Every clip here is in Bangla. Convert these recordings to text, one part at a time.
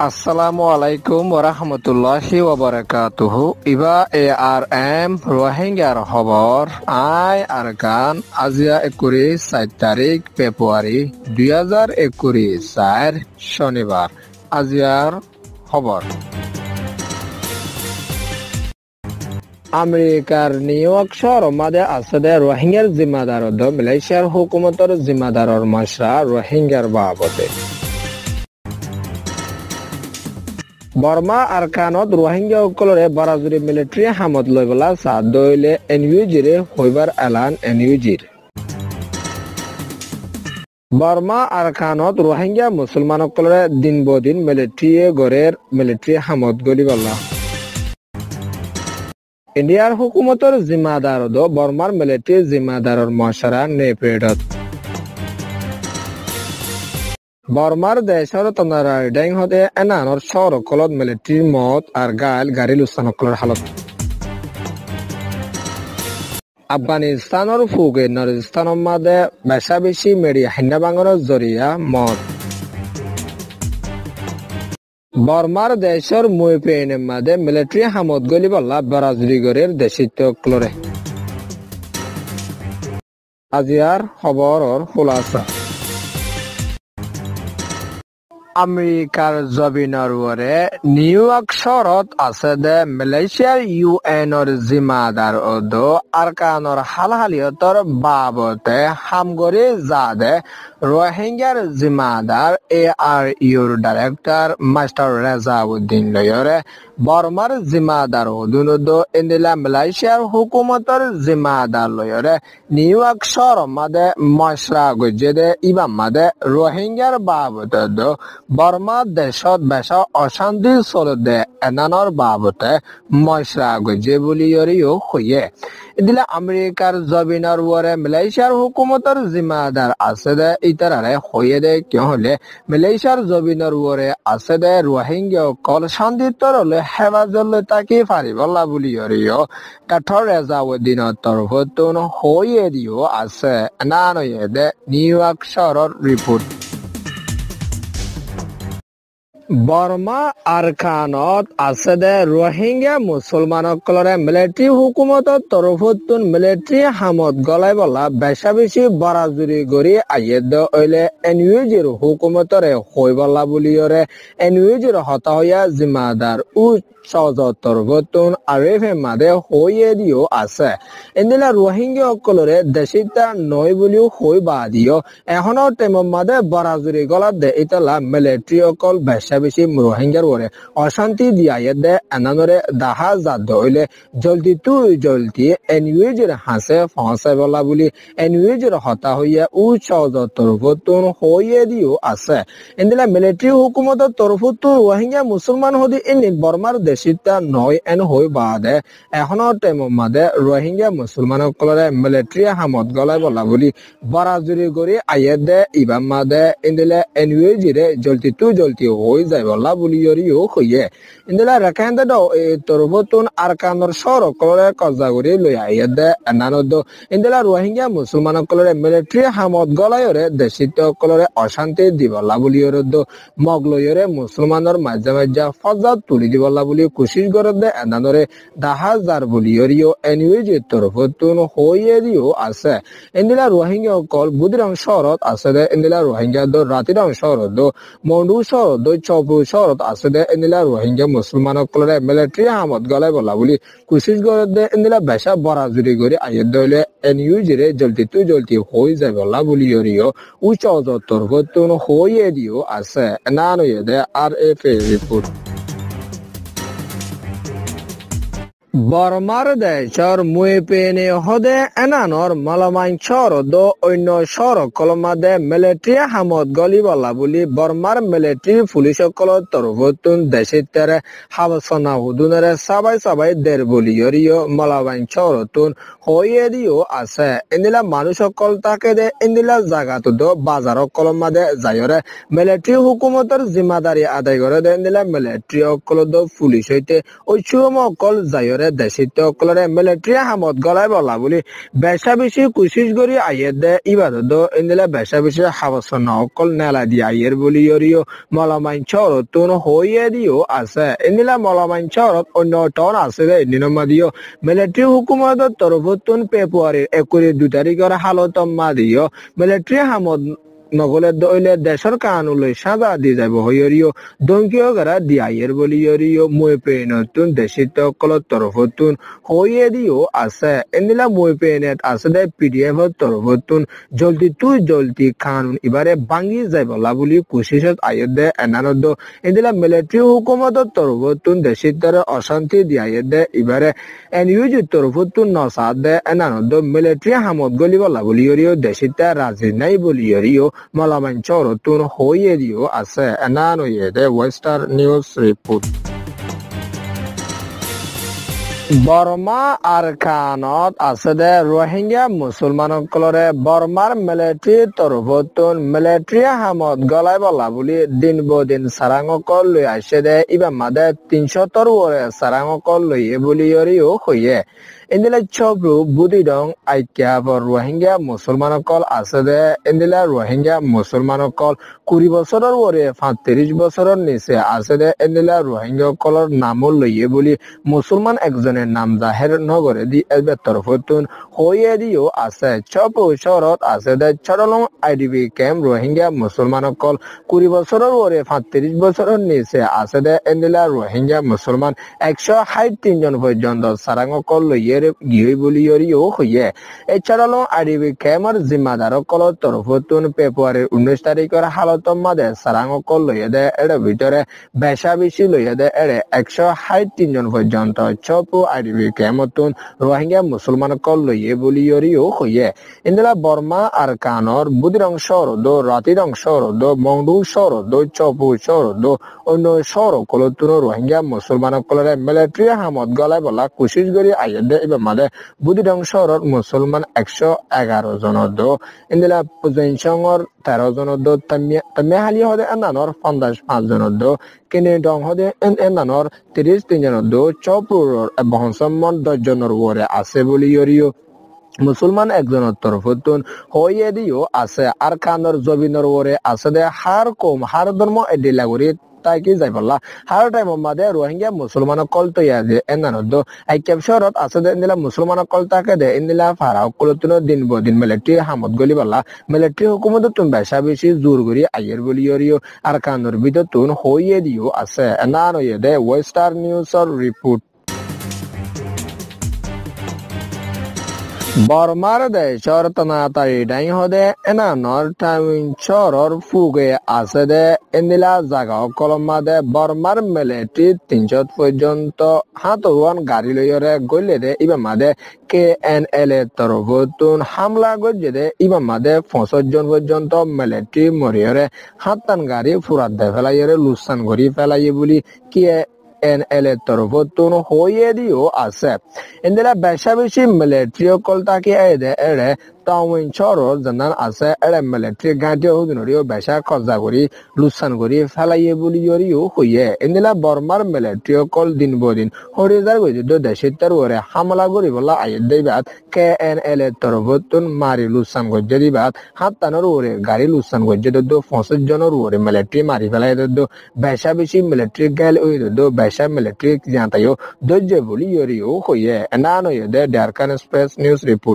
আসসালামু আলাইকুম ওরহমতুল্লাহি ওয়াবারাকাতুহু। ইবা ARM রোহিঙ্গার খবর আই আরকান আজিয়া 21 তারিখ ফেব্রুয়ারি 2021 শনিবার আজিয়ার খবর। আমেরিকার নিউ ইয়র্ক শহর মাঝে আছে রোহিঙ্গার জিম্মাদার মালয়েশিয়ার হুকুমতর জিম্মাদারর মশরা রোহিঙ্গার বাবদে বর্মা আরকানত রোহিঙ্গা সকলরে বারাজুরি মিলিটারি হামত লৈ পেলা সাদ দইলে এনইউজিরে হইবার এলান এনইউজির। বর্মা আরকানত রোহিঙ্গা মুসলমান সকলরে দিন বদিন মিলিটারি হামত গলি বলা। ইন্ডিয়ার হুকুমতর জিম্মাদার বর্মার মিলিটারি জিম্মাদারর মশারা নেপেডত বর্মার দেশের তন্দারাইডাইং হতে এনানোর শহর কলত মিলিটারির মত আর গাইল গাড়ি লুসানকলর হালত। আফগানিস্তানের ফুকে নরিস্তানের মাঝে বেশা বেশি মেডি হান্না বাঙানোর জরিয়া মত। বর্মার দেশের মুই পেনের মাঝে মিলিটারি হামত গলি বল্লা বারাজুরিগরের দেশিত্ব ক্লরে। আজিয়ার খবরর খুলাসা। আমেরিকার জমিনের ওপরে নিউ ইয়র্ক শহরত আছে দে মালয়েশিয়ার ইউএনর জিম্মাদার আরকানর হালহালিয়তর বাবতে হামগরি যাদে রোহিঙ্গার জিম্মাদার ARUর ডাইরেক্টর মাস্টার রেজাউদ্দিন লয়রে বর্মার জিম্মাদার হদুনুদ ইন্দিলা মালয়েশিয়ার হুকুমতর জিম্মাদার লয়রে নিউ ইয়র্ক শহর মাদে মশরা গজেদে ইবাম মাদে রোহিঙ্গার বাবতে বর্মা দেশত বেশা অশান্তি চলতে এনানোর বাবতে মশরা গজে বলিও হইয়ে এদিলে আমেরিকার জমিনের ওপরে মালয়েশিয়ার হুকুমতর জিম্মাদার আছে দে ইতারারে হইয়ে দে কিয় হলে মালয়েশিয়ার জমিনের ওপরে আছে দে রোহিঙ্গা কল শান্তিতর হলে হেফাজত তাকি ফারিবল্লা বলিও কাঠর রেজাউদ্দিনের তরফতুন হইয়ে দিও আছে এনানয়ে দে নিউ ইয়র্ক শহরের রিপোর্ট। বর্মা আরকানত আছে দে রোহিঙ্গা মুসলমানসকলরে মিলিটারি হুকুমতর তরফতুন মিলিটারি হামত গলাই বলা বেশা বেশি বারাজুরি গড়ি আইয়েদ হইলে এনইউজির হুকুমতরে হই বলা বলিয়রে এনইউজির হতা হইয়া জিম্মাদার তরফতুন আরিফে মাদে হইয়ে দিও আছে এদিলা রোহিঙ্গা সকলরে দেশিতা নয় বলিও হই বা দিও এখনো টেমর মাদে বারাজুরি গলা দে ইতালা মিলিটারি অকল বেশা বেশি রোহিঙ্গার ওরে অশান্তি দিয়াইয়ে দে এনানরে দাহা জাদ হইলে জলদি এনইউজির হাসে ফসে বলা বলি এনইউজির হতা হইয়া তরফতুন হইয়ে দিও আছে এদিলা মিলিটারি হুকুমতর তরফতুন রোহিঙ্গা মুসলমান হদি ইনিত বর্মার দেশিতা নয় এন হই বাদে এখনো টেমর মাদে রোহিঙ্গা মুসলমান সকলরে মিলিটারি হামত গলাই বলা বলি বারাজুরি গড়ি আইয়ে দে ইবাম মাদে ইন্দিলে এনইউজিরে জলদি হই যায় বলা বলিও হইয়ে ইন্দিলা রেখান দে তরফতুন আরকানর শহর সকলরে কব্জা করি লই আইয়ে দে এনানদ ইন্দিলা রোহিঙ্গা মুসলমান সকলরে মিলিটারি হামত গলাইরে দেশিত সকলরে অশান্তি দিবলা বলিও মগলইরে মুসলমানের মাঝে মাঝে ফজাত তুলি দিবলা বলি কোশিশ করে দে এনানরে দাহাজার বলিও এনইউজি তরফতুন হইয়ে দিও আছে ইন্দিলা রোহিঙ্গা সকল বুদিরং শহরত আছে দে ইন্দিলা রোহিঙ্গা রাতিরং শহরত মন্ডু শহরত চপু শহরত আছে দে ইন্দিলা রোহিঙ্গা মুসলমান সকলরে মিলিটারি হামত গলাই বলা বলি কোশিশ করে দে ইন্দিলা বেশা বরাজুরি করে আইয়ে দইলে এনইউজিরে জলদি হই যায় বলা বলিও উচ্চ তরফতুন হইয়ে দিও আছে এনানয়ে দে RFA রিপোর্ট। বর্মার দেশর মুই পেনে হদে এনানর মালামাইন শহর অন্য শহর কলমাদে মিলিটারি হামত গলি বলা বলি বর্মার মিলিটারি পুলিশ সকল তরফতুন দেশিতের হাবসনা হুদুনের সবাই দের বলিও মালামাইন শহরতুন হইয়ে দিও আছে ইন্দিলা মানুষ সকল তাকে দে ইন্দিলা জাগাত বাজার কলমাদে যায়রে মিলিটারি হুকুমতর জিম্মাদারি আদায় করে দে ইন্দিলা মিলিটারি সকল পুলিশ হইতে ওই সুম অকল যায়রে দরে দেশিত অকলরে মিলিটারি হামত গলাই বলা বলি বেশা বেশি কুশিস করি আইয়ের দে ইবাদত ইন্দিলা বেশা বেশি হাবসন অকল নেলা দি আইয়ের বলি ইয়রিও মলমাইন চরতুন হইয়ে দিও আছে ইন্দিলা মলমাইন চরত অন্য টন আছে দে নিনমাদিও মিলিটারি হুকুমত তরফতুন ফেব্রুয়ারির 2 তারিখের হালত মাদিও মিলিটারি হামদ নগলে দইলে দেশের কানুলৈ সাজা দি যাব হইরিও দঙ্কিও গারা দিয়াইয়ের বলি ইয়রিও মই পেনতুন দেশিত কলত তরফতুন হইয়ে দিও আছে এন্দিলা মই পেনেত আছে দে পিডিএফ তরফতুন জলদি কানুন এবারে ভাঙ্গি যাইবলা বলি কোশিশত আইয়ে দে এনানদ এন্দিলা মিলিটারি হুকুমত তরফতুন দেশিতরে অশান্তি দিয়াইয়ে দে এবারে এনইউজি তরফতুন নসাদ দে এনানদ মিলিটারি হামত গলিবলা বলি ইয়রিও দেশিতা রাজি নাই বলি ইয়রিও মলামাইন চরতুন হইয়ে দিও আছে এনানো ইয়েদে ওয়েস্টার নিউজ রিপোর্ট বর্মা আর কানত আছে দে রোহিঙ্গা মুসলমানসকলরে বর্মার মিলিটারি তরফতুন মিলিটারি হামত গলাই বলা বুলি দিন বদিন সারাঙকল লৈ আসে দে ইবা মাদে 300 ওরে সারাঙকল লইয়ে বুলি ইয়রিও হইয়ে ইন্দিলা চব্রু বুদিডং আইক্যাবর রোহিঙ্গা মুসলমানসকল আছে দে ইন্দিলা রোহিঙ্গা মুসলমানসকল 20 বছরের ওরে 35 বছরের নিচে আছে দে ইন্দিলা রোহিঙ্গাসকলের নামও লইয়ে বুলি মুসলমান একজনের নাম জাহের নগরে দি এবে তরফতুন হইয়ে দিও আছে চব্রু শহরত আছে দে চরলং আইডিবি ক্যাম্প রোহিঙ্গা মুসলমানসকল 20 বছরের ওরে 35 বছরের নিচে আছে দে ইন্দিলা রোহিঙ্গা মুসলমান 163 জন পর্যন্ত সারাঙকল লইয়ে গিয়ে বলি ইয়রিও হইয়ে এছাড়াও আইডিবি ক্যাম্পের জিম্মাদার কলর তরফতুন ফেব্রুয়ারির 19 তারিখের হালত মাদে সারাঙকল লইয়ে দে এর ভিতরে বেশা বেশি লইয়ে দে এর 163 জন পর্যন্ত চপু আইডিবি ক্যাম্পতুন রোহিঙ্গা মুসলমান কল লইয়ে বলি ইয়রিও হইয়ে ইন্দিলা বর্মা আর কানর বুদিরং শহরদ রাতিরং শহরদ মংডু শহরদ চপু শহরদ অন্য শহর কলতুন রোহিঙ্গা মুসলমান কলরে মিলিটারি হামত গলাই বলা কোশিশ করি আইয়ে দে মাদে বুদিডং শহরত মুসলমান 111 জনদ ইন্দিলা পুজেনসংর 13 জনদ তামিহালি হদে এনানর 55 জনদ কেনে ডং হদে এনানর 33 জনদ চপুরর বহনসম্মন 10 জনের ওরে আছে বলি ইয়রিও মুসলমান একজনের তরফতুন হইয়ে দিও আছে আর কানর জবিনর ওরে আছে দে হার কম হার ধর্ম এডিলাগুরি তাই কি যাই বললা হার টাইম মাদে রোহিঙ্গা মুসলমান কল তৈয়া দে এনানদ আইক্যাব শহরত আছে দে ইন্দিলা মুসলমান কল তাকে দে ইন্দিলা ফারাও কলতুন দিন বদিন মিলিটারি হামত গলি বললা মিলিটারি হুকুমত তুন বেশা বেশি জোর করি আইয়ের বলি ইয়রিও আর কানুর বিদতুন হইয়ে দিও আছে এনানো দে ওয়েস্টার নিউজর রিপোর্ট বর্মার দেশর তনাতারি ডাই হদে এনানর টাইমিন চরর ফুগে আছে দে ইন্দিলা জাগা কলমা দে বর্মার মিলিটারি 300 পর্যন্ত হাতওয়ান গাড়ি লইরে গইলে দে ইবা মাদে KNL এর তরফতুন হামলা গজে দে ইবা মাদে 65 জন পর্যন্ত মিলিটারি মরিয়রে হাতান গাড়ি ফুরাত দে ফেলাইরে লুসান গরি ফেলাই বলি কি KNL এর তরফতুন হইয়ে দিও আছে ইন্দিলা বেশা বেশি মিলিটারি কল তাকে এদে এড়ে টাউন চরর জানান আছে এড়ে মিলিটারি গাঁটিও হুদিনরিও বেশা খরচা করি লুসান করি ফেলাইয়ে বলি ইয়রিও হইয়ে ইন্দিলা বর্মার মিলিটারি কল দিন বদিন হরিজার গজিত দেশিতার ওরে হামলা করি বলা আইয়ের দেবাত KNL এর তরফতুন মারি লুসান গজ্জে দিবাত হাতানোর ওরে গাড়ি লুসান গজ্জে দো 65 জনের ওরে মিলিটারি মারি ফেলাই দো বেশা বেশি মিলিটারি গেল ওই দো বেশা মিলিটারি জানতাইও দজ্জে বলি ইয়রিও হইয়ে এনানো দে ডারকান এক্সপ্রেস নিউজ রিপোর্ট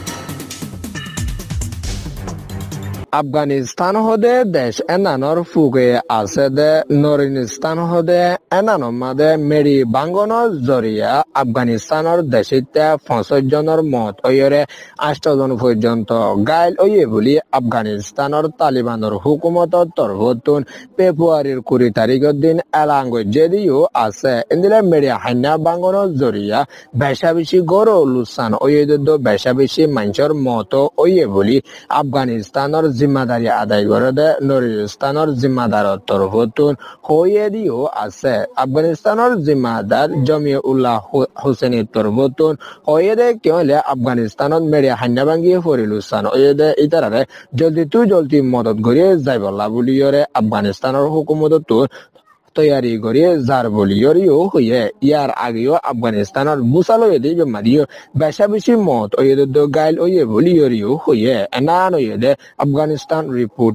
আফগানিস্তান হদে দেশ এনানর ফুগে আছে দে নরিনিস্তান হদে এনানর মাদে মেরি বাঙ্গনর জরিয়া আফগানিস্তানের দেশিতে 65 জনের মত ওয়রে 8 জন পর্যন্ত গাইল ওয়ে বলি আফগানিস্তানের তালিবানের হুকুমতর তরফতুন ফেব্রুয়ারির 20 তারিখের দিন এলাঙ্গ যেদিও আছে ইন্দিলা মেরি হাইনা বাঙ্গনর জরিয়া বেশা বেশি গরো লুসান ওয়ে দো বেশা বেশি মানুষের মত ওয়ে বলি আফগানিস্তানের জিম্মাদারি আদায় করে দে নরিস্তানের জিম্মাদারর তরফতুন হইয়ে দিও আছে আফগানিস্তানের জিম্মাদার জমিয়ে উল্লাহ হোসেনের তরফতুন হইয়ে দে কেলে আফগানিস্তানত মেরি হান্না ভাঙ্গি ফরিলুসান হইয়ে দে ইতারারে জলদি মদত করিয়ে যাই বলা বলিয়রে আফগানিস্তানের হুকুমত তৈয়ারি করে যার বলিয়রিও হইয়ে ইয়ার আগেও আফগানিস্তানের মুসালয়েদি বেমারিও বেশা বেশি মত ওয়েদ গাইল ওয়ে বলিয়রিও হইয়ে এনান ওয়েদে আফগানিস্তান রিপোর্ট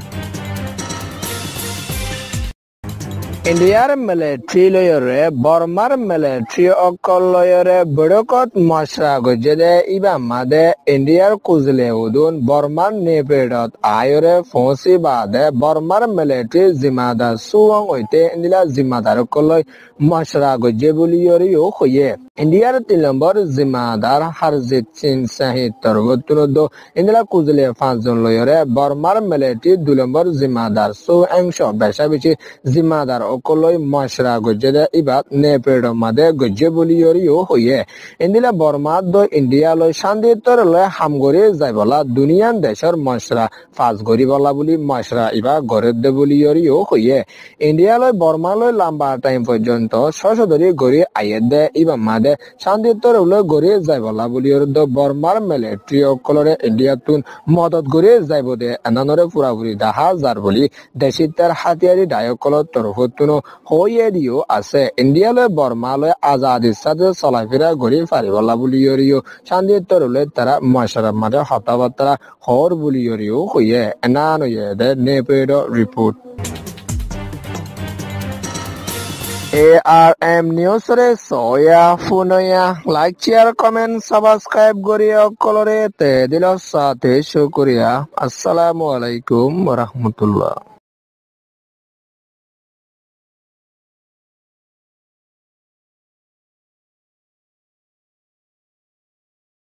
ইন্ডিয়ার মিলিটারি লয়রে বর্মার মিলিটারি অকল লয়রে বড়কত মশরা গজেদে ইবা মাদে ইন্ডিয়ার কুজলে উদুন বর্মার নেপেডত আয়রে ফোসি বাদে বর্মার মিলিটারি জিম্মাদার সুয়ং হইতে ইন্দিলা জিম্মাদার কলয় মশরা গজে বলিয়রিও হইয়ে ইন্ডিয়ার 3 নম্বর জিম্মাদার হারজিত সিং শাহিদ তরবতুনদ ইন্দিলা কুজলে 5 জন লয়রে বর্মার মিলিটারি 2 নম্বর জিম্মাদার সু অংশ বেশা বেশি জিম্মাদার অকলই মশরা গজে ইবাদ নেপেড মাদে গজে বলিয়রিও হইয়ে ইন্দিলা বর্মাদ ইন্ডিয়া লয় শান্তিতর লয় হামগরি যাইবলা দুনিয়ান দেশের মশরা ফাজ গরি বলা বলি মশরা ইবা গরে দে বলিয়রিও হইয়ে ইন্ডিয়া লয় বর্মা লয় লম্বা টাইম পর্যন্ত সশদরি গরি আইয়ে দে ইবা মাদে শান্তিতর লয় গরি যাইবলা বলিয়র দ বর্মার মিলিটারি অকলরে ইন্ডিয়া তুন মদত গরি যাইব দে এনানরে পুরাপুরি দাহা যার বলি দেশিতার হাতিয়ারি ডায়কলত তরফতুন হইয়ে দিও আছে ইন্ডিয়ালৈ বর্মালৈ আজাদির সাথে চলাফেরা গড়ি পারিবলা বুলিয়রিও শান্তিতরলে তারা মশার মাঝে হতাবার্তা হর বুলিয়রিও হইয়ে এনান হইয়ে দে নেপেড রিপোর্ট ARM নিউজ রে সয়া ফুনয়া লাইক শেয়ার কমেন্ট সাবস্ক্রাইব করিয়া কলরে তে দিল সাথে শুকরিয়া আসসালামু আলাইকুম ওয়া রাহমাতুল্লাহ।